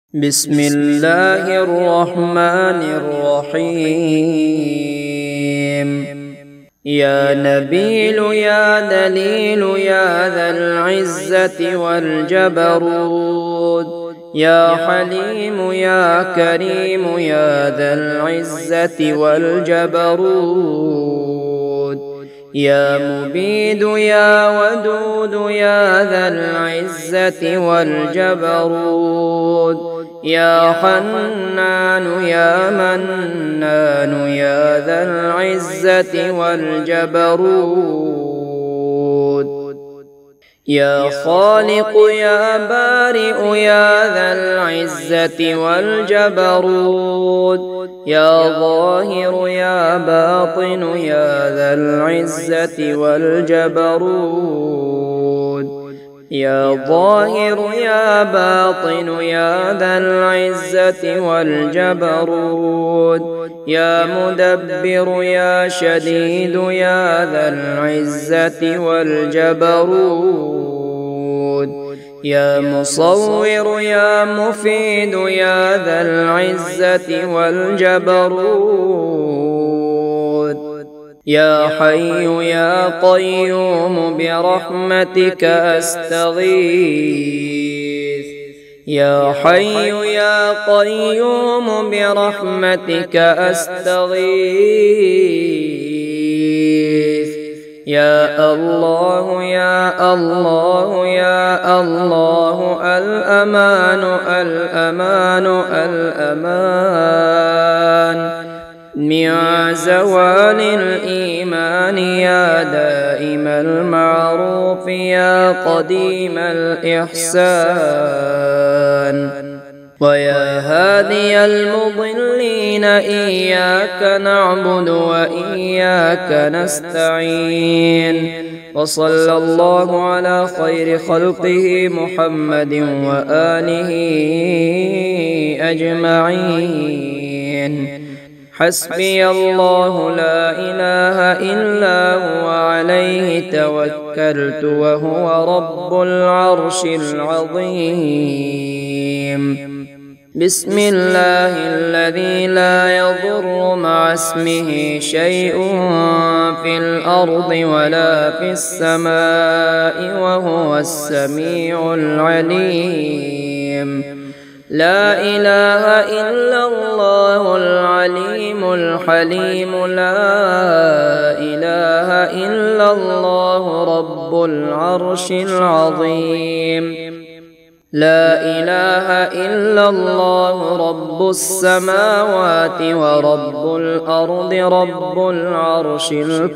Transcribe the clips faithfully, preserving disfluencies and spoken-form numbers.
بسم الله الرحمن الرحيم. يا نبيل يا دليل يا ذا العزة والجبروت، يا حليم يا كريم يا ذا العزة والجبروت، يا مبيد يا ودود يا ذا العزة والجبروت، يا حنان يا منان يا ذا العزة والجبروت، يا خالق يا بارئ يا ذا العزة والجبروت، يا ظاهر يا باطن يا ذا العزة والجبروت، يا ظاهر يا باطن يا ذا العزة والجبروت، يا مدبر يا شديد يا ذا العزة والجبروت، يا مصور يا مفيد يا ذا العزة والجبروت، يا حي يا قيوم برحمتك أستغيث، يا حي يا قيوم برحمتك أستغيث، يا الله يا الله يا الله الأمان الأمان الأمان من زوال الإيمان، يا دائم المعروف يا قديم الإحسان، ويا هادي المضلين إياك نعبد وإياك نستعين، وصلى الله على خير خلقه محمد وآله أجمعين. حسبي الله لا إله إلا هو عليه توكلت وهو رب العرش العظيم. بسم الله الذي لا يضر مع اسمه شيء في الأرض ولا في السماء وهو السميع العليم. لا إله إلا الله العليم الحليم، لا إله إلا الله رب العرش العظيم. لا إله إلا الله رب السماوات ورب الأرض رب العرش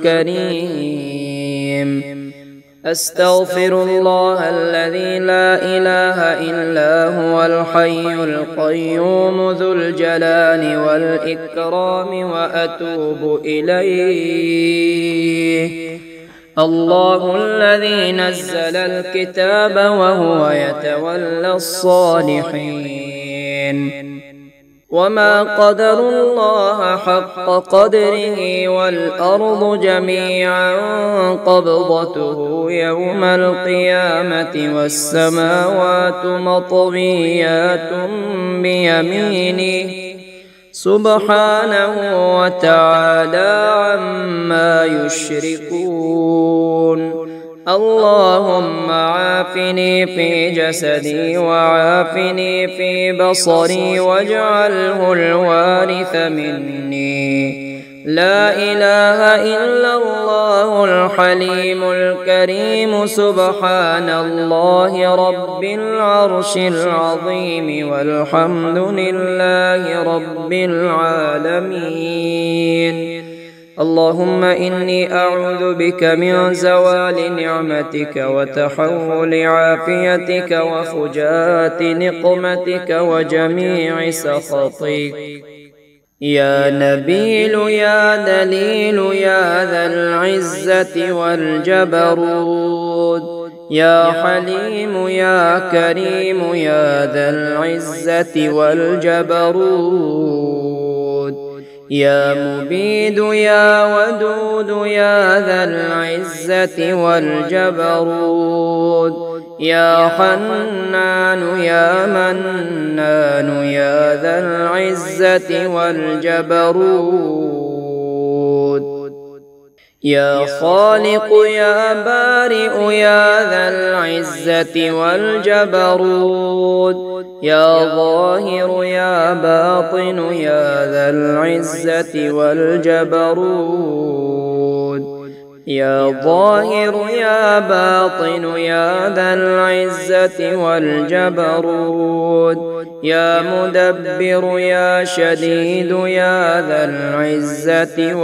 الكريم. أستغفر الله الذي لا إله إلا هو الحي القيوم ذو الجلال والإكرام وأتوب إليه. الله الذي نزل الكتاب وهو يتولى الصالحين، وما قدروا الله حق قدره والأرض جميعا قبضته يوم القيامة والسماوات مطويات بيمينه سبحانه وتعالى عما يشركون. اللهم عافني في جسدي وعافني في بصري واجعله الوارث مني. لا إله إلا الله الحليم الكريم. سبحان الله رب العرش العظيم والحمد لله رب العالمين. اللهم إني أعوذ بك من زوال نعمتك وتحول عافيتك وفجاءة نقمتك وجميع سخطك. يا نبيل يا دليل يا ذا العزة والجبروت، يا حليم يا كريم يا ذا العزة والجبروت، يا مبيد يا ودود يا ذا العزة والجبروت يا حنان يا منان يا ذا العزة والجبروت يا خالق يا بارئ يا ذا العزة والجبروت يا ظاهر يا باطن يا ذا العزة والجبروت يا ظاهر يا باطن يا ذا العزة والجبروت يا مدبر يا شديد يا ذا العزة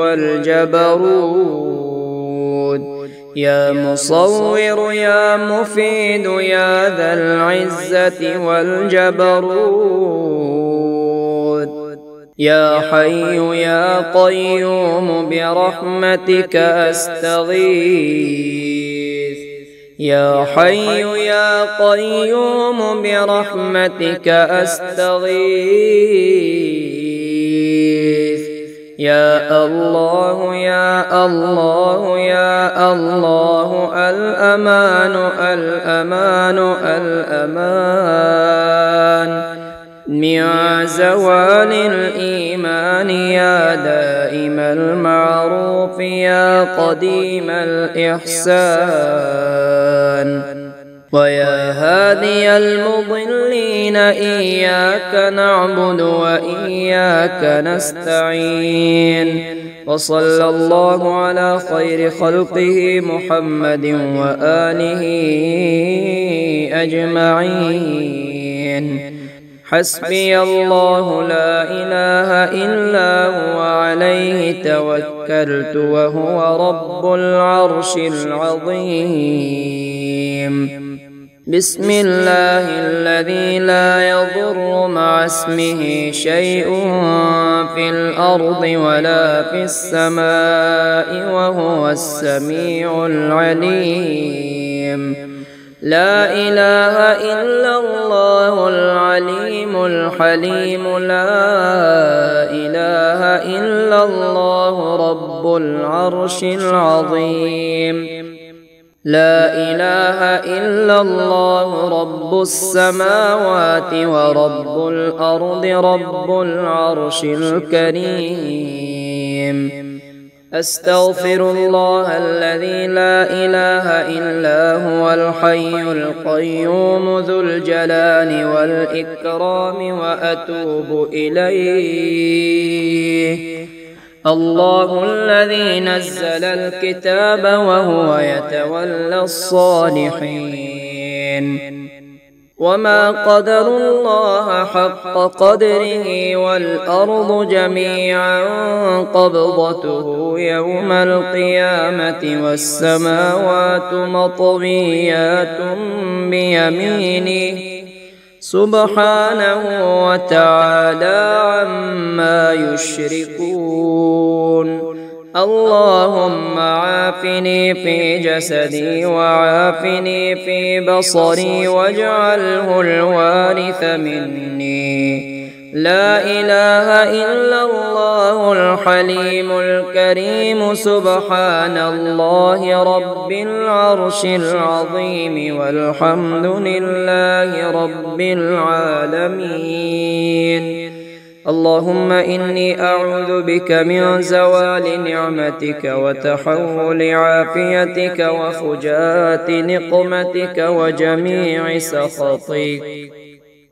والجبروت يا مصور يا مفيد يا ذا العزة والجبروت يا حي يا قيوم برحمتك أستغيث يا حي يا قيوم برحمتك أستغيث يا الله يا الله يا الله الأمان الأمان الأمان من زوال الإيمان يا دائم المعروف يا قديم الإحسان ويا هادي المضلين إياك نعبد وإياك نستعين وصلى الله على خير خلقه محمد وآله أجمعين حسبي الله لا إله إلا هو عليه توكلت وهو رب العرش العظيم بسم الله الذي لا يضر مع اسمه شيء في الأرض ولا في السماء وهو السميع العليم لا إله إلا الله العليم الحليم لا إله إلا الله رب العرش العظيم لا إله إلا الله رب السماوات ورب الأرض رب العرش الكريم أستغفر الله الذي لا إله إلا هو الحي القيوم ذو الجلال والإكرام وأتوب إليه الله الذي نزل الكتاب وهو يتولى الصالحين وما قدروا الله حق قدره والأرض جميعا قبضته يوم القيامة والسماوات مطويات بيمينه سبحانه وتعالى عما يشركون اللهم عافني في جسدي وعافني في بصري واجعله الوارث مني لا إله إلا الله الحليم الكريم سبحان الله رب العرش العظيم والحمد لله رب العالمين اللهم إني أعوذ بك من زوال نعمتك وتحول عافيتك وفجاءة نقمتك وجميع سخطك